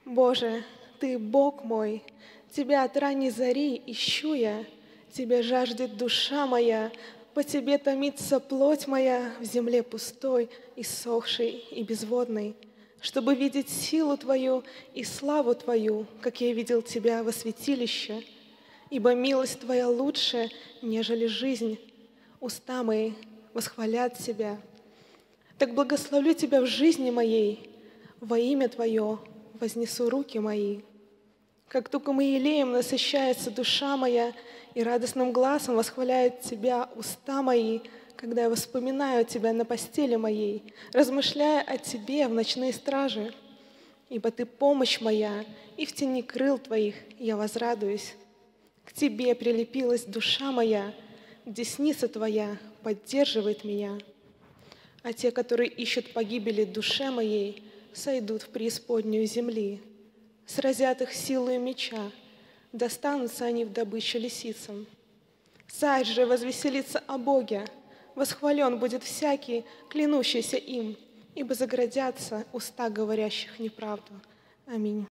Боже, Ты Бог мой, Тебя от ранней зари ищу я, Тебя жаждет душа моя, по Тебе томится плоть моя в земле пустой, иссохшей и безводной, чтобы видеть силу Твою и славу Твою, как я видел Тебя во святилище. Ибо милость Твоя лучше, нежели жизнь. Уста мои восхвалят Тебя. Так благословлю Тебя в жизни моей, во имя Твое вознесу руки мои. Как туком и елеем насыщается душа моя, и радостным гласом восхваляют Тебя уста мои, когда я вспоминаю Тебя на постели моей, размышляя о Тебе в ночные стражи. Ибо Ты помощь моя, и в тени крыл Твоих я возрадуюсь. К Тебе прилепилась душа моя, десница Твоя поддерживает меня. А те, которые ищут погибели душе моей, сойдут в преисподнюю земли. Сразят их силою меча, достанутся они в добычу лисицам. Царь же возвеселится о Боге, восхвален будет всякий, клянущийся им, ибо заградятся уста говорящих неправду. Аминь.